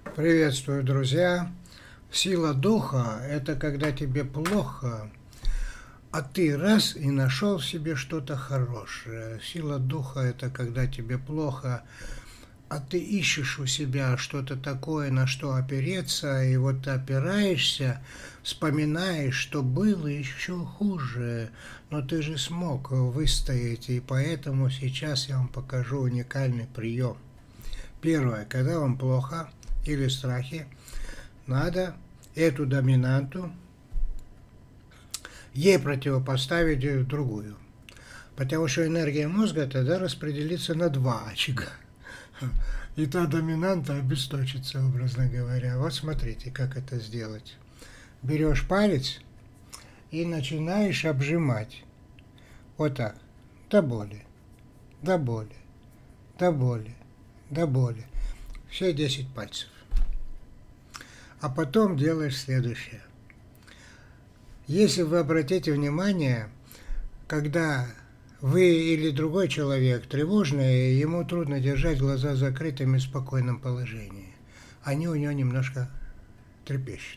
Приветствую, друзья! Сила духа – это когда тебе плохо, а ты раз и нашел в себе что-то хорошее. Сила духа – это когда тебе плохо, а ты ищешь у себя что-то такое, на что опереться, и вот ты опираешься, вспоминаешь, что было еще хуже, но ты же смог выстоять, и поэтому сейчас я вам покажу уникальный прием. Первое, когда вам плохо или страхи, надо эту доминанту, ей противопоставить другую. Потому что энергия мозга тогда распределится на два очага. И та доминанта обесточится, образно говоря. Вот смотрите, как это сделать. Берешь палец и начинаешь обжимать. Вот так. До боли. До боли. До боли. До боли. Все 10 пальцев. А потом делаешь следующее. Если вы обратите внимание, когда вы или другой человек тревожный, ему трудно держать глаза закрытыми в спокойном положении. Они у него немножко трепещут.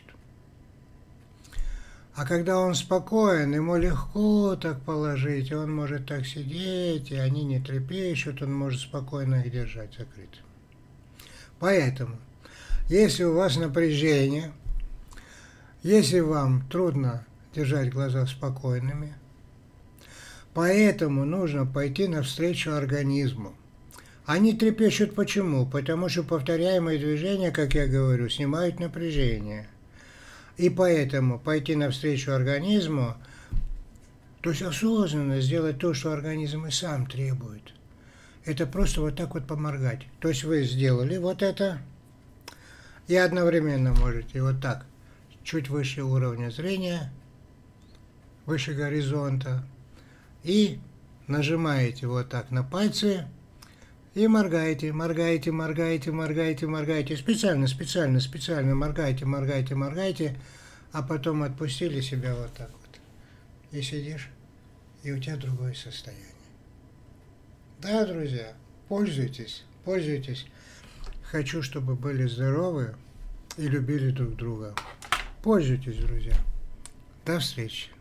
А когда он спокоен, ему легко так положить, он может так сидеть, и они не трепещут, он может спокойно их держать закрытыми. Поэтому, если у вас напряжение, если вам трудно держать глаза спокойными, поэтому нужно пойти навстречу организму. Они трепещут почему? Потому что повторяемые движения, как я говорю, снимают напряжение. И поэтому пойти навстречу организму, то есть осознанно сделать то, что организм и сам требует. Это просто вот так вот поморгать. То есть вы сделали вот это, и одновременно можете вот так, чуть выше уровня зрения, выше горизонта, и нажимаете вот так на пальцы и моргаете, моргаете, моргаете, моргаете, моргаете. Специально моргаете, моргаете, моргаете, а потом отпустили себя вот так вот. И сидишь, и у тебя другое состояние. Да, друзья, пользуйтесь, пользуйтесь. Хочу, чтобы были здоровы и любили друг друга. Пользуйтесь, друзья. До встречи.